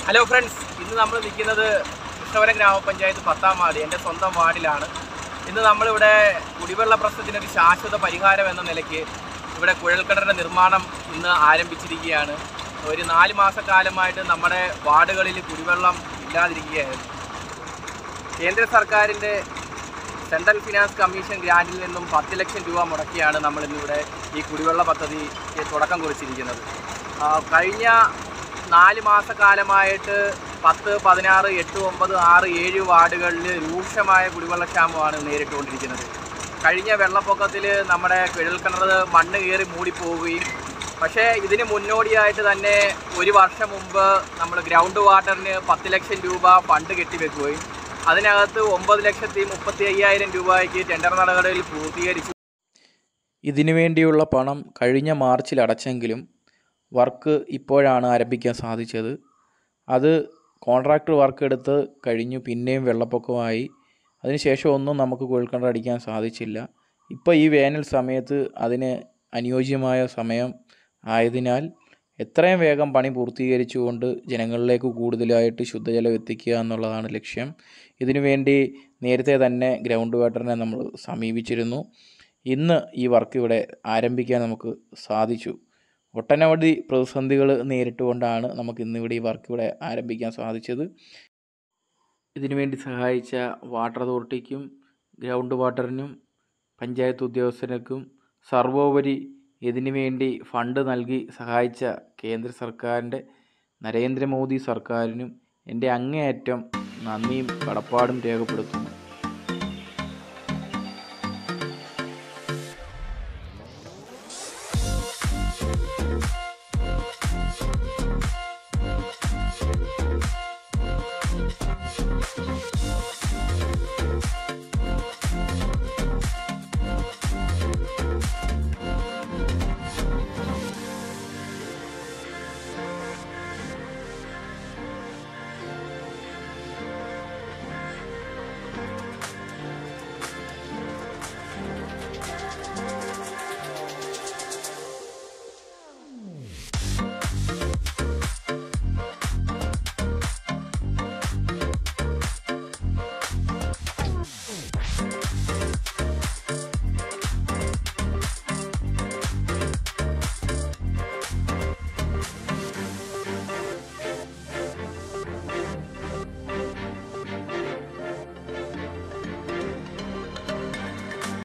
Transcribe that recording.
Hello friends, ഇന്ന് നമ്മൾ നിൽക്കുന്നത് കൃഷ്ണപുരം ഗ്രാമപഞ്ചായത്ത് 10ാം വാർഡ്, എൻ്റെ സ്വന്തം വാർഡിലാണ്. ഇന്ന് നമ്മളിവിടെ കുടിവെള്ള പ്രശ്നത്തിനൊരു ശാശ്വത പരിഹാരം എന്ന നിലയ്ക്ക് ഇവിടെ കുഴൽക്കിണറിൻ്റെ നിർമ്മാണം ഇന്ന് ആരംഭിച്ചിരിക്കുകയാണ്. ഒരു 4 മാസക്കാലമായിട്ട് നമ്മുടെ വാർഡുകളിൽ കുടിവെള്ളം ഇല്ലാതിരിക്കുകയായിരുന്നു. കേന്ദ്ര സർക്കാരിൻ്റെ സെൻട്രൽ ഫിനാൻസ് കമ്മീഷൻ ഗ്രാൻറ്റിൽ നിന്നും 10 ലക്ഷം രൂപ മുടക്കിയാണ് നമ്മളിന്നിവിടെ ഈ കുടിവെള്ള പദ്ധതിക്ക് തുടക്കം കുറിച്ചിരിക്കുന്നത്. കഴിഞ്ഞ 4 മാസക്കാലമായിട്ട് 10, 16, 8, 9, 6, 7 വാർഡുകളിൽ രൂക്ഷമായ കുടിവെള്ളക്ഷാമമാണ് നേരിട്ടുകൊണ്ടിരിക്കുന്നത്. കഴിഞ്ഞ വെള്ളപ്പൊക്കത്തിൽ നമ്മുടെ കുഴൽക്കിണർ മണ്ണ് കയറി മൂടിപ്പോവുകയും, പക്ഷേ ഇതിന് മുന്നോടിയായിട്ട് തന്നെ ഒരു വർഷം മുമ്പ് നമ്മൾ ഗ്രൗണ്ട് വാട്ടറിന് 10 ലക്ഷം രൂപ ഫണ്ട് കെട്ടിവെക്കുകയും അതിനകത്ത് 9,35,000 രൂപയ്ക്ക് ടെൻഡർ നടപടികൾ പൂർത്തീകരിച്ചു. ഇതിനു വേണ്ടിയുള്ള പണം കഴിഞ്ഞ മാർച്ചിൽ അടച്ചെങ്കിലും വർക്ക് ഇപ്പോഴാണ് ആരംഭിക്കാൻ സാധിച്ചത്. അത് കോൺട്രാക്ടർ വർക്ക് എടുത്ത് കഴിഞ്ഞു, പിന്നെയും വെള്ളപ്പൊക്കമായി. അതിനുശേഷം ഒന്നും നമുക്ക് കുഴൽക്കിണർ അടിക്കാൻ സാധിച്ചില്ല. ഇപ്പോൾ ഈ വേനൽ സമയത്ത് അതിന് അനുയോജ്യമായ സമയം ആയതിനാൽ എത്രയും വേഗം പണി പൂർത്തീകരിച്ചുകൊണ്ട് ജനങ്ങളിലേക്ക് കൂടുതലായിട്ട് ശുദ്ധജലം എത്തിക്കുക എന്നുള്ളതാണ് ലക്ഷ്യം. ഇതിനുവേണ്ടി നേരത്തെ തന്നെ ഗ്രൗണ്ട് വാട്ടറിനെ നമ്മൾ സമീപിച്ചിരുന്നു. ഇന്ന് ഈ വർക്ക് ഇവിടെ ആരംഭിക്കാൻ നമുക്ക് സാധിച്ചു. ഒട്ടനവധി പ്രതിസന്ധികൾ നേരിട്ടുകൊണ്ടാണ് നമുക്ക് ഇന്നിവിടെ ഈ വർക്ക് ഇവിടെ ആരംഭിക്കാൻ സാധിച്ചത്. ഇതിനുവേണ്ടി സഹായിച്ച വാട്ടർ അതോറിറ്റിക്കും ഗ്രൗണ്ട് വാട്ടറിനും പഞ്ചായത്ത് ഉദ്യോഗസ്ഥർക്കും സർവോപരി ഇതിനു വേണ്ടി ഫണ്ട് നൽകി സഹായിച്ച കേന്ദ്ര സർക്കാരിൻ്റെ നരേന്ദ്രമോദി സർക്കാരിനും എൻ്റെ അങ്ങേയറ്റം നന്ദിയും കടപ്പാടും രേഖപ്പെടുത്തുന്നു.